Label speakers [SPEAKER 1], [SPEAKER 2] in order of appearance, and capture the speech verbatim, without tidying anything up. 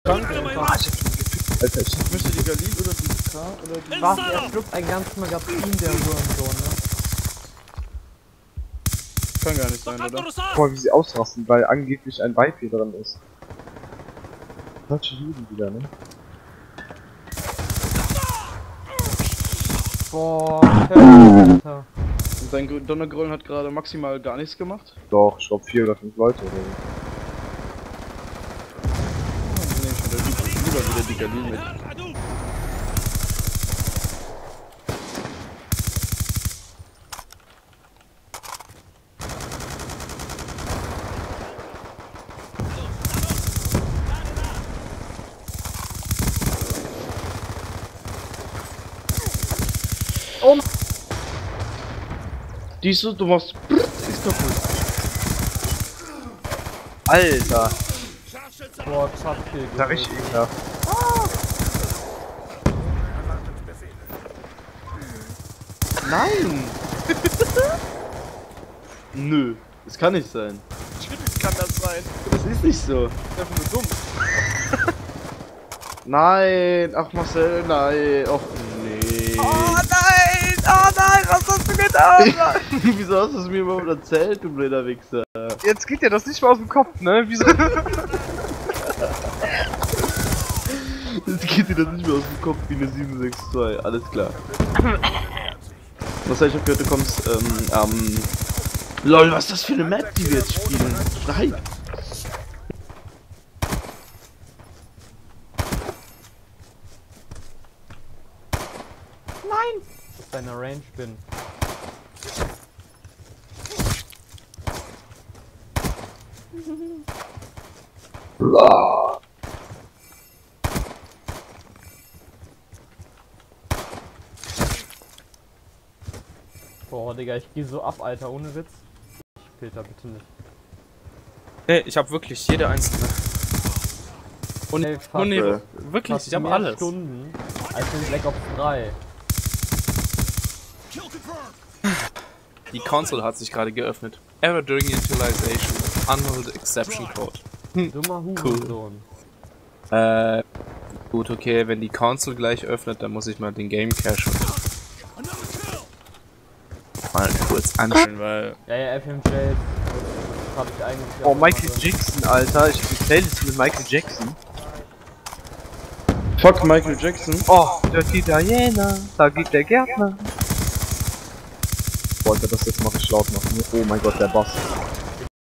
[SPEAKER 1] krank.
[SPEAKER 2] Ah, ich hab schon gefickt, Alter. Ich
[SPEAKER 1] Möchte die Galil oder die K oder die...
[SPEAKER 3] Was? Er schluckt ein ganzes Magazin, der Hurensohn, ne?
[SPEAKER 1] Kann gar nicht sein, oder?
[SPEAKER 2] guck mal, wie sie ausrasten, weil angeblich ein Vibe hier dran ist. Deutsche Juden wieder, ne?
[SPEAKER 3] Boah, Alter.
[SPEAKER 1] Und sein Donnergrollen hat gerade maximal gar nichts gemacht.
[SPEAKER 2] Doch, ich glaub vier oder fünf Leute oder so.
[SPEAKER 1] Dann nehme ich wieder, lieber wieder die Galil mit.
[SPEAKER 3] Oh.
[SPEAKER 1] Die ist so, du machst ist kaputt.
[SPEAKER 2] Alter!
[SPEAKER 3] Boah, Zapfkill.
[SPEAKER 2] Da richtig ekelhaft.
[SPEAKER 1] Nein! Nö, das kann nicht sein.
[SPEAKER 4] Natürlich kann das sein.
[SPEAKER 1] Das ist nicht so.
[SPEAKER 4] Das ist einfach nur dumm.
[SPEAKER 1] Nein! Ach Marcel, nein! Och nee!
[SPEAKER 4] Oh nein! Oh nein! Was hast du getan?
[SPEAKER 1] Wieso hast du es mir überhaupt erzählt, du blöder Wichser?
[SPEAKER 2] Jetzt geht dir das nicht mal aus dem Kopf, ne? Wieso?
[SPEAKER 1] Jetzt geht dir das nicht mehr aus dem Kopf wie eine sieben sechs zwei, alles klar. Was heißt, ich hab gehört, du kommst, ähm, ähm... LOL, was ist das für eine Map, die wir jetzt spielen? Nein!
[SPEAKER 3] Nein! Das ist eine Range bin. Boah, Digga, ich geh so ab, Alter, ohne Witz. Ich Peter, bitte nicht.
[SPEAKER 4] Nee, ich hab wirklich jede einzelne. Und,
[SPEAKER 3] Ey, fast,
[SPEAKER 4] und nee,
[SPEAKER 1] äh,
[SPEAKER 4] wirklich,
[SPEAKER 3] fast
[SPEAKER 4] ich hab
[SPEAKER 3] mehr
[SPEAKER 4] alles.
[SPEAKER 3] Stunden als in Black Ops drei.
[SPEAKER 4] Die Console hat sich gerade geöffnet. Error during Initialization. Unhold Exception Code.
[SPEAKER 3] Dummer Hurensohn.
[SPEAKER 4] Äh, gut, okay, wenn die Console gleich öffnet, dann muss ich mal den Game Cache mal kurz anschauen, weil...
[SPEAKER 3] Ja, ja, F M J, das hab ich eigentlich...
[SPEAKER 2] Oh,
[SPEAKER 3] auch
[SPEAKER 2] Michael
[SPEAKER 3] immer so.
[SPEAKER 2] Jackson, Alter. Ich hab die Playlist mit Michael Jackson.
[SPEAKER 1] Fuck Michael Jackson.
[SPEAKER 2] Oh, Dirty Diana. Da geht der Gärtner. Wollte das jetzt mal richtig laut machen. Oh mein Gott, der Bass.